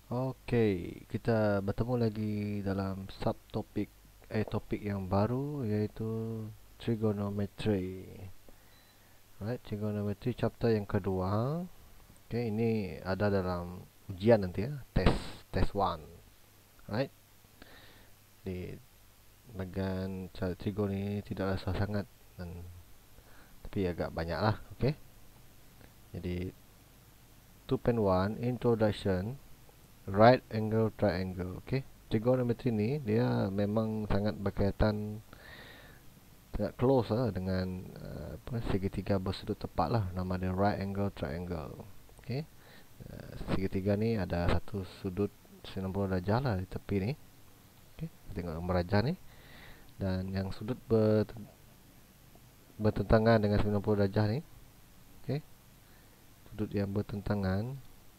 Oke, kita bertemu lagi dalam topik yang baru, yaitu trigonometry. Right, trigonometry chapter yang kedua. Oke, ini ada dalam ujian nanti ya, test 1. Right, di bagian trigon ini tidaklah susah sangat, tapi agak banyak lah. Oke, jadi 2.1 Introduction Right Angle Triangle. Oke, trigonometry ni dia memang sangat berkaitan, sangat close lah dengan segitiga bersudut tepat lah. Nama dia right angle triangle. Okay. Segitiga ni ada satu sudut 90 darjah lah di tepi ni. Okay. Tengok gambar rajah ni. Dan yang sudut bertentangan dengan 90 darjah ni. Okay. Sudut yang bertentangan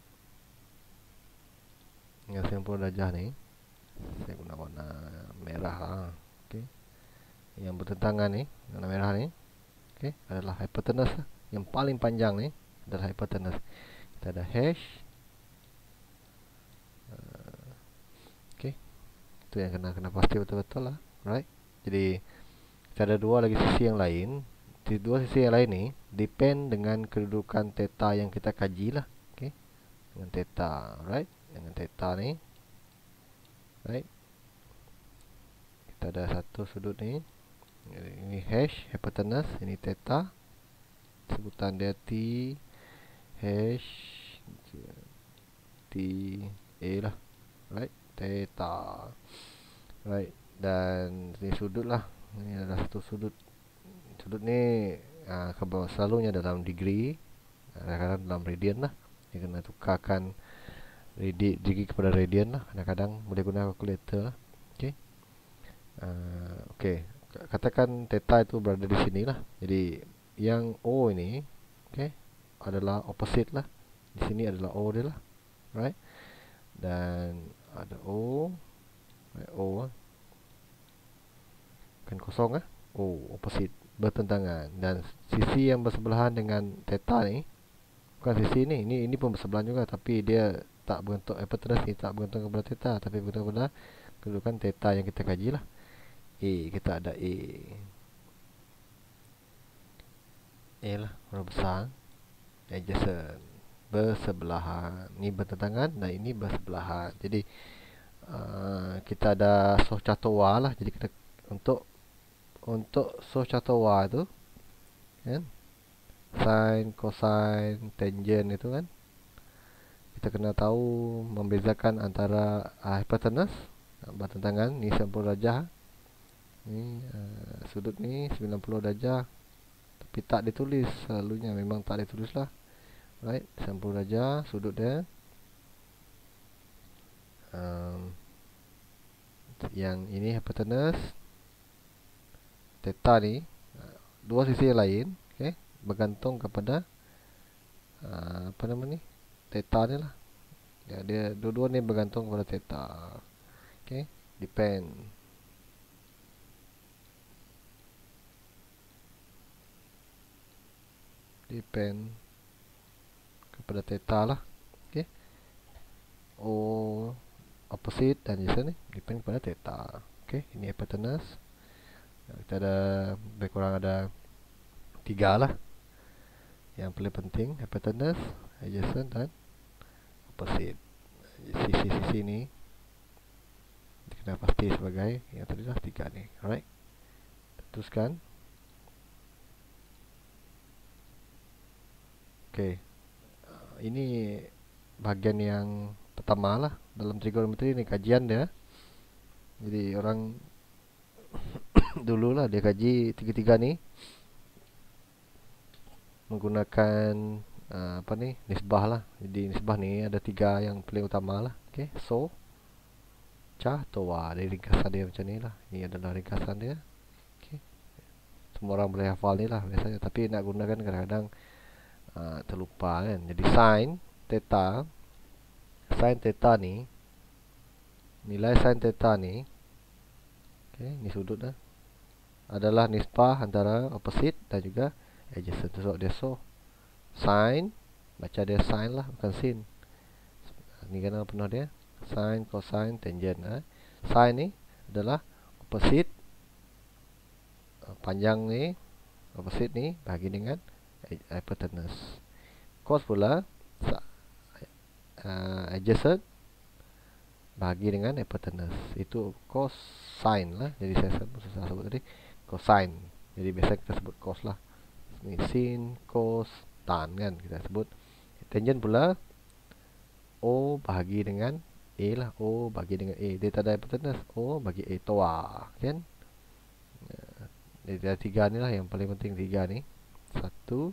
dengan 90 darjah ni, saya guna warna merah lah. Okay. Yang bertentangan ni, warna merah ni, okay, adalah hypotenuse lah. Yang paling panjang ni adalah hypotenuse. Kita ada hash. Okay, itu yang kena pasti betul-betul lah. Right. Jadi kita ada dua lagi sisi yang lain. Di dua sisi yang lain ni depend dengan kedudukan theta yang kita kaji lah. Okay, dengan theta. Right, dengan theta ni. Right, kita ada satu sudut ni. Ini hash hypotenuse, ini theta. Sebutan dia T hash T A lah. Right, theta. Right, dan ini sudut lah. Ini adalah satu sudut. Sudut ni selalunya dalam degree, kadang-kadang dalam radian lah. Dia kena tukarkan degree kepada radian lah. Kadang-kadang boleh guna calculator lah. Okay. Okay, katakan theta itu berada di sini lah. Jadi yang O ini, okay, adalah opposite lah. Di sini adalah O dia lah. Right, dan ada O, O kan kosong lah. O opposite, bertentangan. Dan sisi yang bersebelahan dengan theta ni, bukan sisi ini pun bersebelahan juga, tapi dia tak bergantung, hypotenuse ni tak bergantung kepada theta, tapi bergantung kepada kedudukan theta yang kita kaji lah. A, kita ada A lah, huruf besar. Adjacent, bersebelahan. Ni bertentangan dan ini bersebelahan. Jadi kita ada Sohcahtoa lah. Jadi kita untuk Sohcahtoa tu kan, sin, cosine, tangent itu kan, kita kena tahu membezakan antara hypotenuse bertentangan ni 90 darjah, ni sudut ni 90 darjah, tapi tak ditulis. Selalunya memang tak ditulis lah. Right, 90 darjah sudut dia. Yang ini hypotenuse, theta ni dua sisi yang lain, okay, bergantung kepada apa nama ni, theta ni lah. Ya, dia dua-dua ni bergantung kepada theta. Okay, depend. Depend kepada theta lah. Okay, O opposite dan adjacent ni depend kepada theta. Okay, ini hypotenuse. Kita ada lebih kurang ada 3 lah. Yang paling penting hypotenuse, adjacent dan opposite. Sisi-sisi ni kita pasti sebagai yang tadi lah 3 ni. Alright, teruskan. Okay, ini bahagian yang pertama lah dalam trigonometri ni, kajian dia. Jadi orang dululah dia kaji tiga-tiga ni menggunakan apa ni, nisbah lah. Jadi nisbah ni ada 3 yang paling utama lah. Okay, Sohcahtoa. Dari ringkasan dia macam ni lah. Ini adalah ringkasan dia. Okay, semua orang boleh hafal ni lah biasanya, tapi nak gunakan kadang-kadang terlupa kan. Jadi sin theta ni, nilai sin theta ni, okay, ni sudut lah, adalah nisbah antara opposite dan juga adjacent. Sebab dia sin, baca dia sin lah, bukan sin. Ni kan apa penuh dia. Sin, cosine, tangent. Sin ni adalah opposite, panjang ni, opposite ni bahagi dengan hypotenuse. Cos pula adjacent bahagi dengan hypotenuse. Itu cosine lah. Jadi saya sebut tadi cosine. Jadi biasa kita sebut cos lah. Ni sin, cos, tan kan kita sebut. Tangent pula O bahagi dengan A lah. O bahagi dengan A. Dia tak ada hypotenuse. O bagi A toa kan. Jadi ada tiga ni lah yang paling penting. Tiga ni. Satu,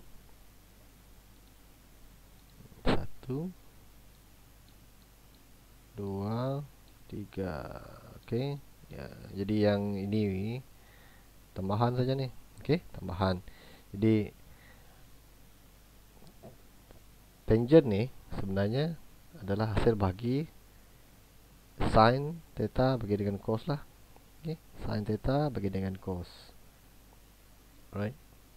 dua, tiga. Okey. Ya, jadi yang ini tambahan saja ni. Okey, tambahan. Jadi tangent ni sebenarnya adalah hasil bahagi sin theta bagi dengan cos lah. Okey, sin theta bagi dengan cos. Alright.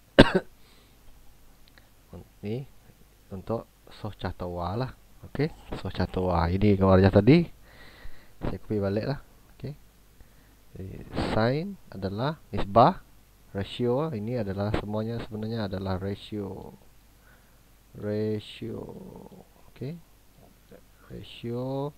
Ni untuk soh catawa lah. Okey, soh catawa. Ini gambarnya tadi. Saya copy balik lah. Okey. Sin adalah nisbah, ratio. Ini adalah semuanya sebenarnya adalah ratio. Okey. Ratio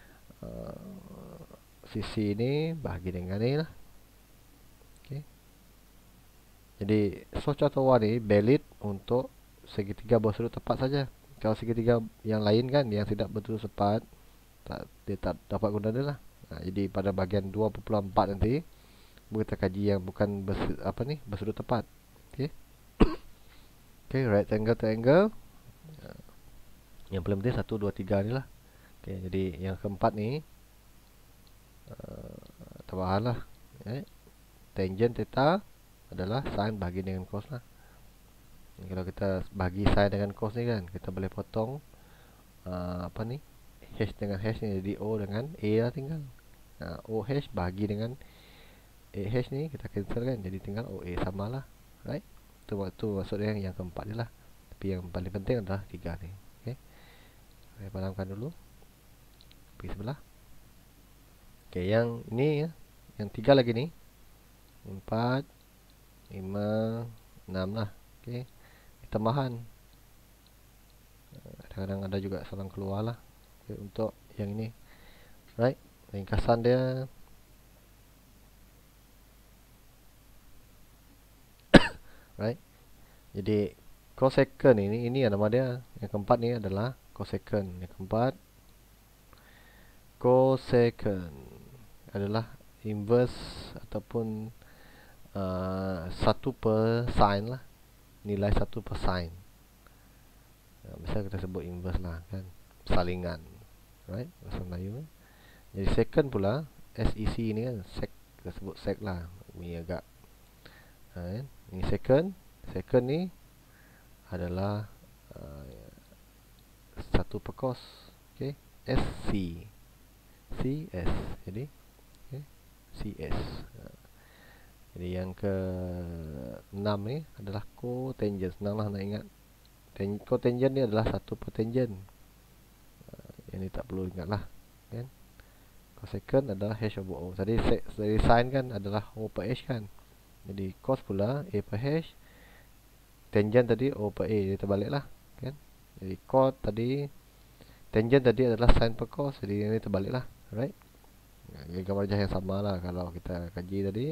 sisi ini bahagi dengan ni lah. Okey. Jadi soh catawa ni valid untuk segitiga bersudut tepat saja. Kalau segitiga yang lain kan yang tidak bersudut tepat, dia tak dapat guna dia lah. Jadi pada bahagian 2.4 nanti kita kaji yang bukan bersudut tepat. Okey. Okey, right angle triangle. Yang paling penting 1 2 3 ni lah. Okey, jadi yang keempat ni tambahan lah. Tangent theta adalah sin bahagi dengan cos lah. Kalau kita bagi sin dengan cos ni kan, kita boleh potong H dengan H ni jadi O dengan A lah tinggal. OH bahagi dengan AH ni kita cancel kan, jadi tinggal OA samalah. Right? Itu maksudnya yang keempat ni lah. Tapi yang paling penting adalah 3 ni. Okey. Saya padamkan dulu. Pergi sebelah. Okey, yang ni ya. Yang 3 lagi ni. 4 5 6 lah. Okey. Tambahan. Kadang-kadang ada juga salang keluar lah. Okay, untuk yang ini. Right? Ringkasan dia. Right? Jadi cosecant ini nama dia. Yang keempat ni adalah cosecant. Yang keempat cosecant adalah inverse ataupun 1 per sin lah. Nilai 1 per sin. Biasa kita sebut inverse lah kan. Salingan. Right? Bahasa Melayu. Jadi secant pula SEC ni kan sec, kita sebut sec lah. Bunyi agak ini secant. Secant ni adalah 1 per cos. Okey. SC CS. Jadi CS. Jadi yang ke-6 ni adalah cotangent. Senang lah nak ingat. Cotangent ni adalah 1 per tangent. Yang ni tak perlu ingat lah kan. Cosecant adalah H over O. Tadi sin kan adalah O per H kan. Jadi cos pula A per H. Tangent tadi O per A. Dia terbalik lah kan. Jadi cot tadi, tangent tadi adalah sin per cos. Jadi ini terbalik lah. Right. Gambar wajah yang sama lah kalau kita kaji tadi.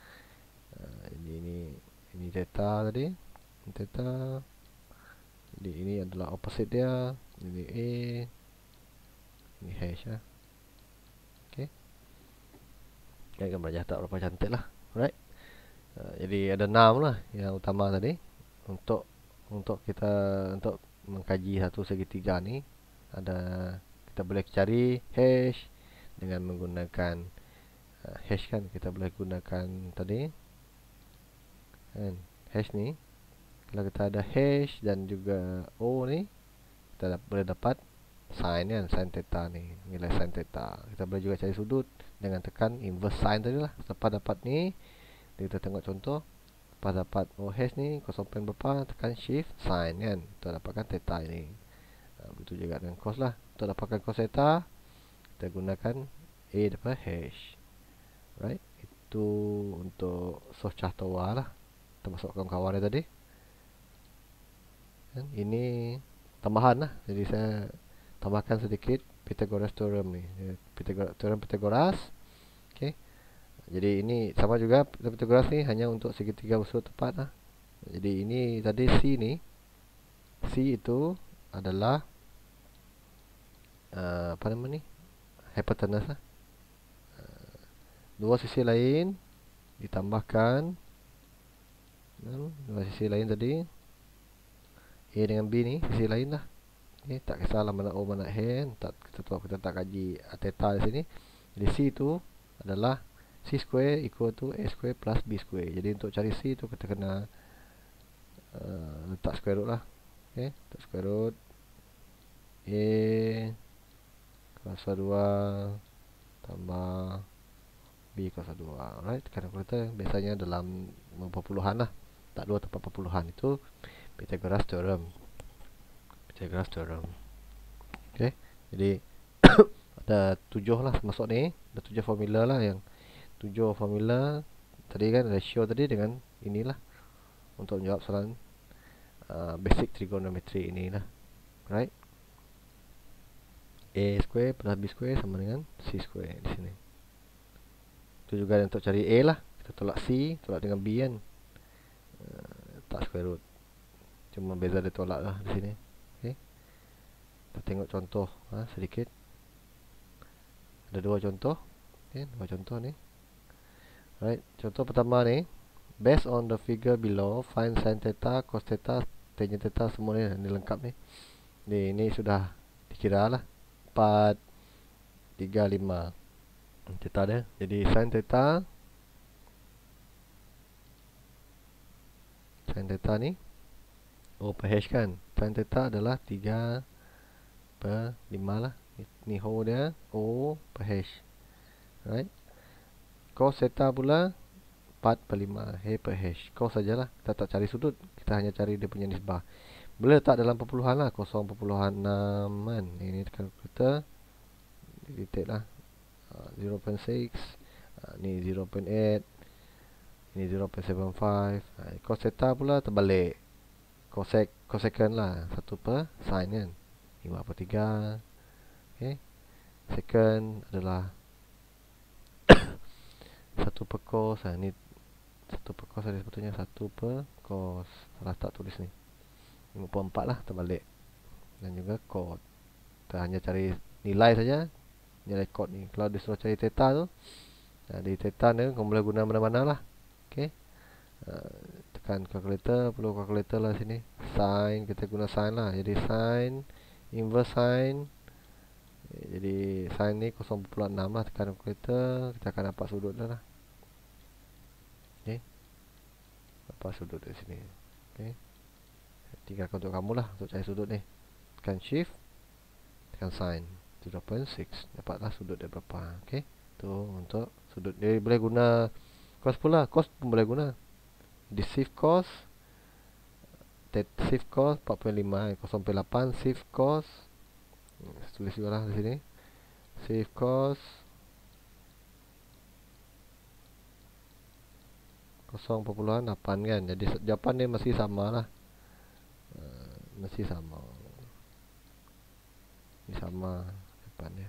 Ini theta tadi. Theta. Jadi ini adalah opposite dia. Ini A. Ini H lah. Okay. Gambar wajah tak berapa cantik lah. Right. Jadi ada 6 lah yang utama tadi. Untuk kita untuk mengkaji satu segitiga ni, ada kita boleh cari H dengan menggunakan H kan. Kita boleh gunakan tadi kan, H ni. Kalau kita ada H dan juga O ni, kita boleh dapat sin kan, sin theta ni, nilai sin theta. Kita boleh juga cari sudut dengan tekan inverse sin tadi lah. Lepas dapat ni, kita tengok contoh. Lepas dapat OH ni 0.4, tekan shift sin kan, untuk dapatkan theta ini. Begitu juga dengan cos lah. Untuk dapatkan cos theta, kita gunakan A per hash. Right, itu untuk source Cahtawa lah, termasuk kawan-kawan tadi. Dan ini tambahan lah, jadi saya tambahkan sedikit Pythagoras theorem ni, teorem Pythagoras. Okay, jadi ini sama juga Pythagoras ni hanya untuk segitiga usul tepat lah. Jadi ini tadi C ni, C itu adalah apa nama ni, hypotenuse lah. Dua sisi lain ditambahkan, dua sisi lain tadi, A dengan B ni sisi lain lah. Okay, tak kisahlah mana O mana H, kita tak kaji theta di sini. Jadi C itu adalah C square equal to A square plus B square. Jadi untuk cari C itu kita kena letak square root lah. Okay, letak square root A kuasa 2 tambah B kuasa 2. Alright, sekarang kita biasanya dalam perpuluhan lah, tak 2 tempat perpuluhan. Itu Pythagoras theorem. Pythagoras theorem. Okay, jadi ada 7 lah masuk ni, ada 7 formula lah, yang 7 formula tadi kan, ratio tadi dengan inilah untuk menjawab soalan basic trigonometry inilah. Right, A square plus B square sama dengan C square di sini. Itu juga untuk cari A lah, kita tolak C, tolak dengan B kan, tak square root, cuma beza dia tolak lah di sini. Okay, kita tengok contoh sedikit. Ada 2 contoh. Okay, 2 contoh ni. Right, contoh pertama ni, based on the figure below, find sin theta, cos theta, tangent theta, semua ni lengkap ni. Ini sudah dikira lah, 4, 3, 5 theta dia. Jadi sin theta ni O per h kan. Sin theta adalah 3 per 5 lah. Ni whole dia O per h. Right, cos theta pula 4 per 5 h per h. Cos sajalah, kita tak cari sudut, kita hanya cari dia punya nisbah. Boleh letak dalam perpuluhan lah, 0.6 kan. Ini tekan kalkulator, detail lah, 0.6, ni 0.8, ini 0.75. Cos theta pula terbalik, cosecant lah, 1 per sin kan, 5 per 3. Okay, secant adalah 1 per cos. Ni 1 per cos ada sebetulnya 1 per cos, salah tak tulis ni, 5/4 lah, terbalik. Dan juga cot, kita hanya cari nilai saja, nilai cot ni. Kalau disuruh cari theta tu, di theta ni kamu boleh guna mana-mana lah. Okay, tekan calculator, perlu calculator lah sini. Sin, kita guna sin lah, jadi sin inverse sin. Jadi sin ni 0.6 lah, tekan calculator, kita akan dapat sudut lah. Okay, dapat sudut dari sini. Okay, tinggalkan untuk kamu lah untuk cari sudut ni. Tekan shift, tekan sin 0.6, dapatlah sudut dia berapa. Okay, tu untuk sudut. Dia boleh guna cos pula, cos pun boleh guna. Di shift cos, shift cos 4.5, 0.8 shift cos. Tulis juga lah di sini, shift cos 0.8 kan. Jadi jawapan dia masih sama lah, masih sama, ini sama jawapannya.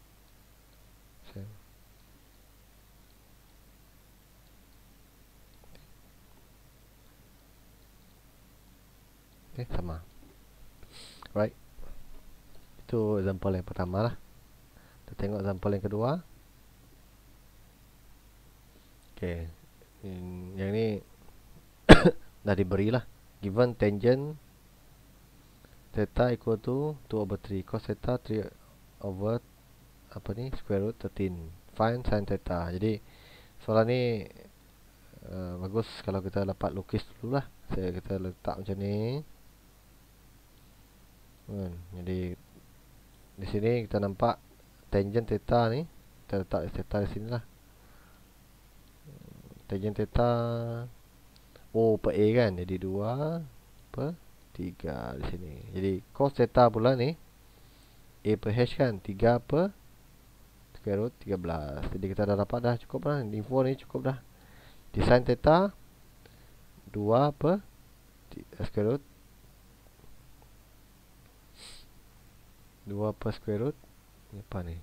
Okay, sama. Right, itu example yang pertama lah. Kita tengok example yang kedua. Okay, yang ni dah diberi lah, given tangent theta equal to 2/3, cos theta 3/, apa ni, square root 13. Find sin theta. Jadi soalan ni bagus kalau kita dapat lukis dulu lah. Kita letak macam ni. Jadi di sini kita nampak tangent theta ni, kita letak theta di sini lah. Tangent theta O per A kan, jadi 2 per 3 di sini. Jadi cos theta pula ni A per H kan, 3 per square root 13. Jadi kita dah dapat dah, cukup dah. Info ni cukup dah. Di sin theta 2 per square root 2 per square root ni apa ni?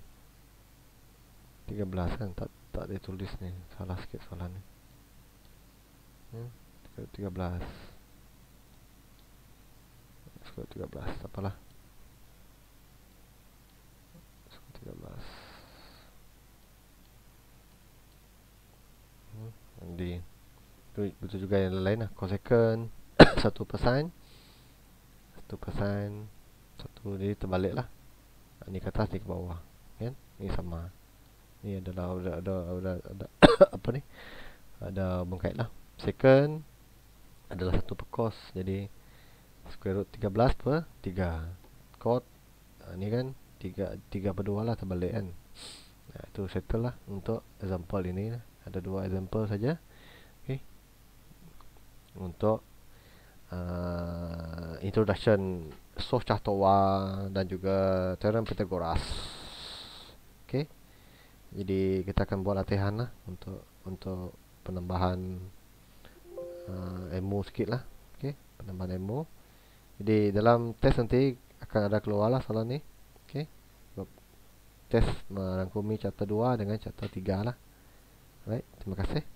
13 kan, tak dia tulis ni. Salah sikit soalan ni. 13. Square 13, tak apalah. Square 13. Jadi betul juga yang lain lah. Cosecant 1%, 1%, 1, jadi terbalik lah. Ni ke atas, ni ke bawah, kan? Ni sama. Ni adalah ada apa ni? Ada bengkait lah. Secant adalah 1 per cos. Jadi square root 13 per 3 cot. Ni kan 3 per 2 lah, terbalik kan. Itu settle lah untuk example ini. Ada 2 example saja. Okay. Untuk introduction source Chahtova dan juga teorem Pythagoras. Okay. Jadi kita akan buat latihan lah untuk penambahan ilmu sikit lah. Okay. Penambahan ilmu. Jadi dalam test nanti akan ada keluar lah soalan ni. Okay. Test merangkumi chapter 2 dengan chapter 3 lah. Alright, terima kasih.